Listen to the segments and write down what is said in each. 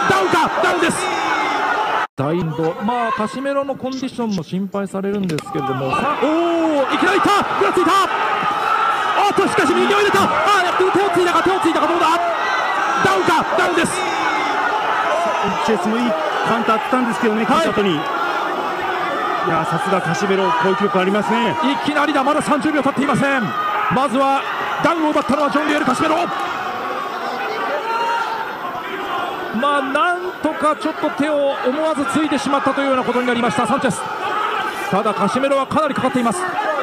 ダウンか、ダウンです。大インド、カシメロのコンディションも心配されるんですけれども、さあ、いきなりいった、ぐらついた、しかし右を入れた、手をついたか、どうだ、ダウンか、ダウンです。 チェスもいいカウンターあったんですけどね、後に。いや、さすがカシメロ、攻撃力ありますね。 いきなりだ、まだ30秒経っていません。まずはダウンを奪ったのはジョン・リエル・カシメロ。なんとかちょっと手を思わずついてしまったというようなことになりましたサンチェス。ただカシメロはかなりかかっています。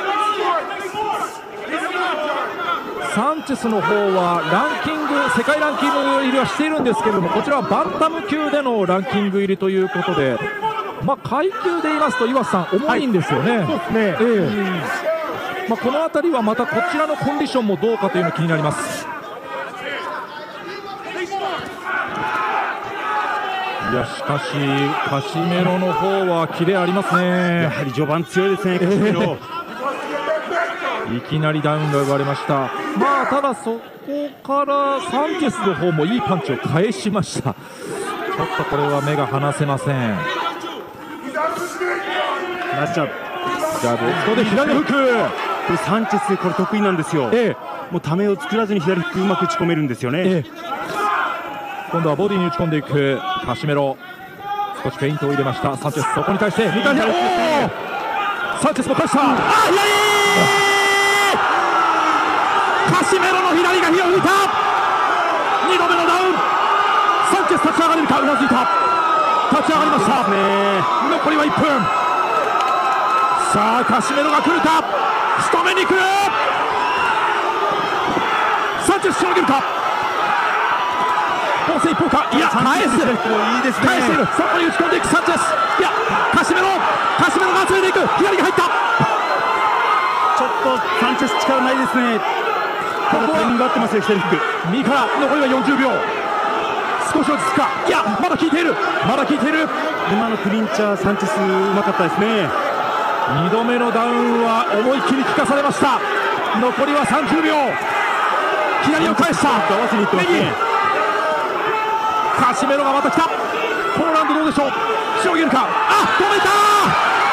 サンチェスの方は世界ランキング入りはしているんですけれども、こちらはバンタム級でのランキング入りということで、階級で言いますと岩瀬さん重いんですよね。 そうですね。 この辺りはまたこちらのコンディションもどうかというのが気になります。いや、しかしカシメロの方はキレありますね。 やはり序盤強いですね、カシメロ。 いきなりダウンが生まれました。ただそこからサンチェスの方もいいパンチを返しました。ちょっとこれは目が離せません。 ナッチャージャブ、ここで左フック。 これサンチェスこれ得意なんですよ。もうためを作らずに左フックうまく打ち込めるんですよね。 今度はボディに打ち込んでいくカシメロ。少しフェイントを入れましたサンチェス。そこに対してサンチェスも返した。カシメロの左が火を吹いた。2度目のダウン。サンチェス立ち上がれるか、うなずいた。立ち上がりました。残りは1分。さあカシメロが来るか、仕留めに来る。サンチェスしのげるか。攻勢一方か、いや返す、いいですね、返している。そこに打ち込んでいくサンチェス。いやカシメロが集めていく。左が入った。 ちょっとサンチェス力ないですね。ここはタイミング合ってますよ、左フック。 右から残りは40秒。少し落ち着くか。いやまだ効いている。 今のクリンチャーサンチェスうまかったですね。 2度目のダウンは思い切り効かされました。残りは30秒。左を返した。 合わせにいってますね。 カシメロがまた来た。このラウンドどうでしょう。しのげるか。止めた。